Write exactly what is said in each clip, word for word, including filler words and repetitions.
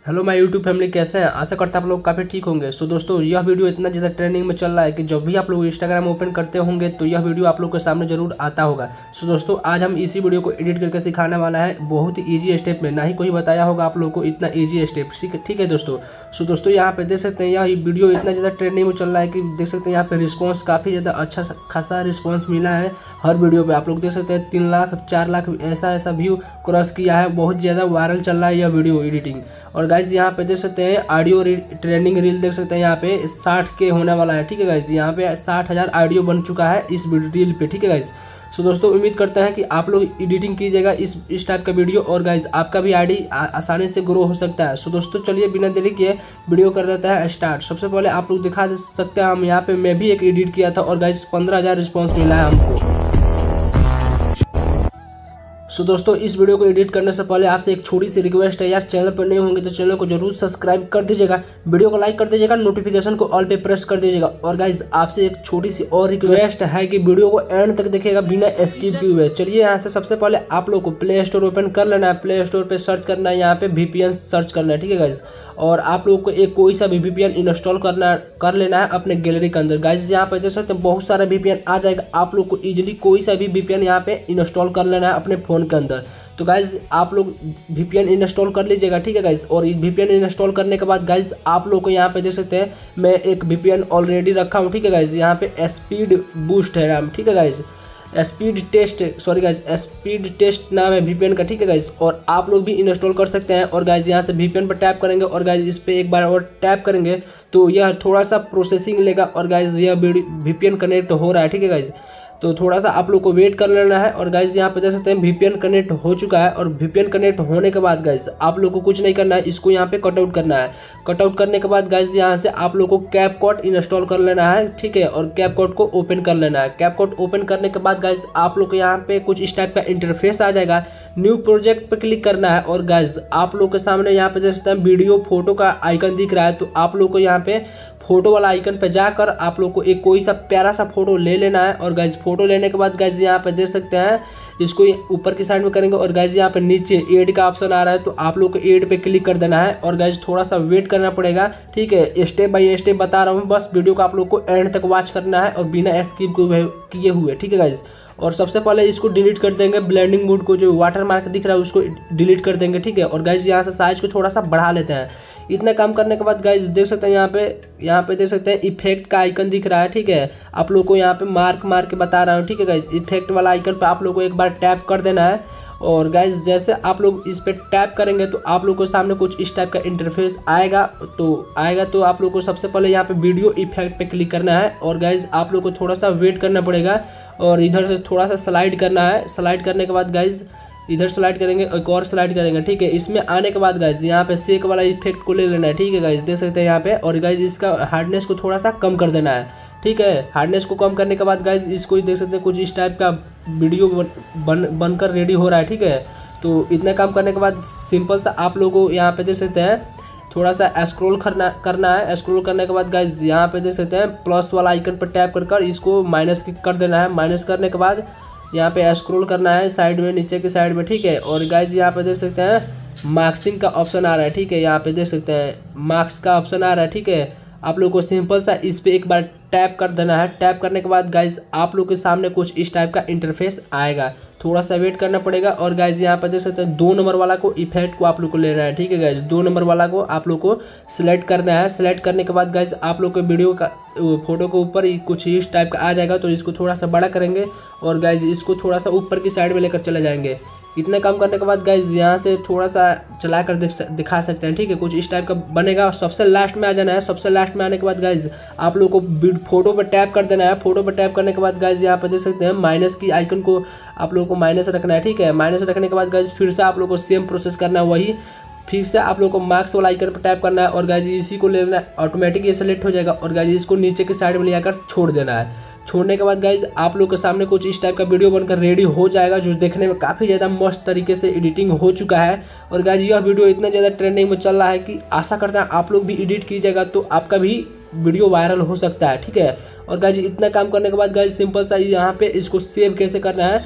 Hello my YouTube family, कैसे हैं? आशा करता आप लोग काफ़ी ठीक होंगे। सो दोस्तों, यह वीडियो इतना ज़्यादा ट्रेंडिंग में चल रहा है कि जब भी आप लोग इंस्टाग्राम ओपन करते होंगे तो यह वीडियो आप लोग के सामने जरूर आता होगा। सो दोस्तों, आज हम इसी वीडियो को एडिट करके सिखाने वाला है, बहुत ही ईजी स्टेप में। ना ही कोई बताया होगा आप लोग को इतना ईजी स्टेप। ठीक है दोस्तों। सो दोस्तों, यहाँ पे देख सकते हैं यह वीडियो इतना ज़्यादा ट्रेंडिंग में चल रहा है कि देख सकते हैं यहाँ पे रिस्पॉन्स काफ़ी ज़्यादा अच्छा खासा रिस्पॉन्स मिला है। हर वीडियो पर आप लोग देख सकते हैं तीन लाख चार लाख ऐसा ऐसा व्यू क्रॉस किया है। बहुत ज़्यादा वायरल चल रहा है यह वीडियो एडिटिंग। और गाइज यहाँ पे देख सकते हैं ऑडियो ट्रेंडिंग रील देख सकते हैं यहाँ पे साठ के होने वाला है। ठीक है गाइज, यहाँ पे साठ हज़ार ऑडियो बन चुका है इस रील पे। ठीक है गाइज। सो दोस्तों, उम्मीद करते हैं कि आप लोग एडिटिंग कीजिएगा इस इस टाइप का वीडियो, और गाइज आपका भी आईडी आसानी से ग्रो हो सकता है। सो दोस्तों, चलिए बिना देरी किए वीडियो कर देता है स्टार्ट। सबसे पहले आप लोग दिखा दे सकते हैं, हम यहाँ पे मैं भी एक एडिट किया था और गाइज पंद्रह हज़ार रिस्पॉन्स मिला है हमको। सो so, दोस्तों, इस वीडियो को एडिट करने से पहले आपसे एक छोटी सी रिक्वेस्ट है यार, चैनल पर नए होंगे तो चैनल को जरूर सब्सक्राइब कर दीजिएगा, वीडियो को लाइक कर दीजिएगा, नोटिफिकेशन को ऑल पे प्रेस कर दीजिएगा। और गाइज आपसे एक छोटी सी और रिक्वेस्ट है कि वीडियो को एंड तक देखिएगा बिना स्किप किए हुए। चलिए यहाँ से सबसे पहले आप लोग को प्ले स्टोर ओपन कर लेना है। प्ले स्टोर पर सर्च करना है, यहाँ पे वीपीएन सर्च करना है। ठीक है गाइज। और आप लोग को एक कोई सा भी वीपीएन इंस्टॉल करना कर लेना है अपने गैलरी के अंदर। गाइज यहाँ पे देख सकते हैं बहुत सारा वीपीएन आ जाएगा, आप लोग को इजीली कोई सा भी वीपीएन यहाँ पे इंस्टॉल कर लेना है अपने फ़ोन के अंदर। तो गाइज आप लोग वीपीएन इंस्टॉल कर लीजिएगा। ठीक है गाइज। और वीपीएन इंस्टॉल करने के बाद गाइज आप लोग को यहाँ पे देख सकते हैं मैं एक वीपीएन ऑलरेडी रखा हूँ। ठीक है गाइज। यहाँ पे स्पीड बूस्ट है नाम। ठीक है guys. Speed test sorry guys speed test नाम है वीपीएन का। ठीक है गाइज। और आप लोग भी इंस्टॉल कर सकते हैं। और गाइज यहाँ से वीपीएन पर टैप करेंगे और गाइज इस पर एक बार और टैप करेंगे तो यह थोड़ा सा प्रोसेसिंग लेगा। और गाइज यह वीपीएन कनेक्ट हो रहा है। ठीक है गाइज। तो थोड़ा सा आप लोग को वेट कर लेना है। और गाइज यहाँ पे देख सकते हैं वीपीएन कनेक्ट हो चुका है। और वीपीएन कनेक्ट होने के बाद गाइज आप लोग को कुछ नहीं करना है, इसको यहाँ पे कटआउट करना है। कटआउट करने के बाद गाइज यहाँ से आप लोग को कैपकट इंस्टॉल कर लेना है। ठीक है। और कैपकट को ओपन कर लेना है। कैपकट ओपन करने के बाद गाइज आप लोग को यहाँ पे कुछ इस टाइप का इंटरफेस आ जाएगा। न्यू प्रोजेक्ट पे क्लिक करना है। और गाइज आप लोग के सामने यहाँ पे देख सकते हैं वीडियो फोटो का आइकन दिख रहा है। तो आप लोग को यहाँ पे फोटो वाला आइकन पे जाकर आप लोग को एक कोई सा प्यारा सा फोटो ले लेना है। और गाइज फोटो लेने के बाद गाइज यहाँ पे देख सकते हैं इसको ऊपर की साइड में करेंगे। और गाइज यहाँ पे नीचे एड का ऑप्शन आ रहा है, तो आप लोग को एड पे क्लिक कर देना है। और गाइज थोड़ा सा वेट करना पड़ेगा। ठीक है। स्टेप बाय स्टेप बता रहा हूँ, बस वीडियो को आप लोग को एंड तक वॉच करना है और बिना स्किप किए हुए। ठीक है गाइज। और सबसे पहले इसको डिलीट कर देंगे, ब्लेंडिंग मोड को जो वाटर मार्क दिख रहा है उसको डिलीट कर देंगे। ठीक है। और गाइज यहाँ से साइज को थोड़ा सा बढ़ा लेते हैं। इतना काम करने के बाद गाइज देख सकते हैं यहाँ पे यहाँ पे देख सकते हैं इफेक्ट का आइकन दिख रहा है। ठीक है। आप लोग को यहाँ पे मार्क मार के बता रहा हूँ। ठीक है गाइज। इफेक्ट वाला आइकन पे आप लोग को एक बार टैप कर देना है। और गाइज जैसे आप लोग इस पर टैप करेंगे तो आप लोग को सामने कुछ इस टाइप का इंटरफेस आएगा। तो आएगा तो आप लोग को सबसे पहले यहाँ पे वीडियो इफेक्ट पे क्लिक करना है। और गाइज आप लोग को थोड़ा सा वेट करना पड़ेगा और इधर से थोड़ा सा स्लाइड करना है। स्लाइड करने के बाद गाइज इधर स्लाइड करेंगे, एक और स्लाइड करेंगे। ठीक है। इसमें आने के बाद गाइज यहाँ पे शेक वाला इफेक्ट को ले लेना है। ठीक है गाइज। देख सकते हैं यहाँ पे। और गाइज इसका हार्डनेस को थोड़ा सा कम कर देना है। ठीक है। हार्डनेस को कम करने के बाद गाइज इसको देख सकते हैं कुछ इस टाइप का वीडियो बन बनकर रेडी हो रहा है। ठीक है। तो इतना काम करने के बाद सिंपल सा आप लोगों को यहाँ पे देख सकते हैं थोड़ा सा स्क्रॉल करना करना है। स्क्रॉल करने के बाद गाइज यहाँ पे देख सकते हैं प्लस वाला आइकन पर टैप कर कर इसको माइनस कर देना है। माइनस करने के बाद यहाँ पे स्क्रॉल करना है साइड में, नीचे की साइड में। ठीक है। और गाइज यहाँ पे देख सकते हैं मार्क्सिंग का ऑप्शन आ रहा है। ठीक है। यहाँ पे देख सकते हैं मार्क्स का ऑप्शन आ रहा है। ठीक है। आप लोग को सिंपल सा इस पे एक बार टैप कर देना है। टैप करने के बाद गाइज आप लोग के सामने कुछ इस टाइप का इंटरफेस आएगा। थोड़ा सा वेट करना पड़ेगा। और गाइज यहाँ पे देख सकते हैं दो नंबर वाला को इफेक्ट को आप लोग को लेना है। ठीक है गाइज। दो नंबर वाला को आप लोग को सिलेक्ट करना है। सिलेक्ट करने के बाद गाइज आप लोग के वीडियो का फोटो के ऊपर कुछ इस टाइप का आ जाएगा। तो इसको थोड़ा सा बड़ा करेंगे और गाइज इसको थोड़ा सा ऊपर की साइड में लेकर चले जाएंगे। इतना काम करने के बाद गाइज यहाँ से थोड़ा सा चला कर दिखा सकते हैं। ठीक है। कुछ इस टाइप का बनेगा। और सबसे लास्ट में आ जाना है। सबसे लास्ट में आने के बाद गाइज आप लोग को फोटो पर टैप कर देना है। फोटो पर टैप करने के बाद गाइज यहाँ पे देख सकते हैं माइनस की आइकन को आप लोग को माइनस रखना है। ठीक है। माइनस रखने के बाद गाइज फिर से आप लोग को सेम प्रोसेस करना है। वही फिर से आप लोग को मार्क्स वाला आइकन पर टैप करना है। और गाइज इसी को लेना है, ऑटोमेटिक ये सेलेक्ट हो जाएगा। और गाइज इसको नीचे की साइड में ले जाकर छोड़ देना है। छोड़ने के बाद गाइज आप लोग के सामने कुछ इस टाइप का वीडियो बनकर रेडी हो जाएगा, जो देखने में काफ़ी ज़्यादा मस्त तरीके से एडिटिंग हो चुका है। और गाइज यह वीडियो इतना ज़्यादा ट्रेंडिंग में चल रहा है कि आशा करता है आप लोग भी एडिट कीजिएगा तो आपका भी वीडियो वायरल हो सकता है। ठीक है। और गाइज इतना काम करने के बाद गाइज सिंपल सा यहाँ पे इसको सेव कैसे करना है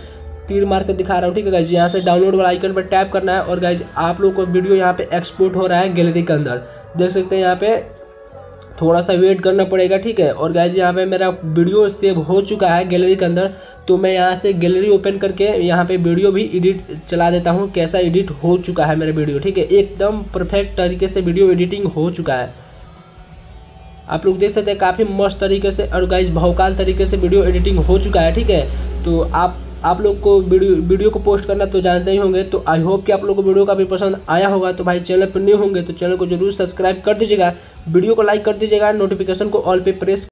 तीर मार कर दिखा रहा हूँ, ठीक है गाइज। यहाँ से डाउनलोड वाला आइकन पर टैप करना है और गाइज आप लोग को वीडियो यहाँ पे एक्सपोर्ट हो रहा है गैलरी के अंदर, देख सकते हैं। यहाँ पे थोड़ा सा वेट करना पड़ेगा, ठीक है। और गाइज यहाँ पे मेरा वीडियो सेव हो चुका है गैलरी के अंदर, तो मैं यहाँ से गैलरी ओपन करके यहाँ पे वीडियो भी एडिट चला देता हूँ, कैसा एडिट हो चुका है मेरा वीडियो, ठीक है। एकदम परफेक्ट तरीके से वीडियो एडिटिंग हो चुका है, आप लोग देख सकते हैं काफ़ी मस्त तरीके से और गाइज भौकाल तरीके से वीडियो एडिटिंग हो चुका है, ठीक है। तो आप आप लोग को वीडियो वीडियो को पोस्ट करना तो जानते ही होंगे। तो आई होप कि आप लोग को वीडियो काफ़ी पसंद आया होगा। तो भाई चैनल पर न्यू होंगे तो चैनल को जरूर सब्सक्राइब कर दीजिएगा, वीडियो को लाइक कर दीजिएगा, नोटिफिकेशन को ऑल पे प्रेस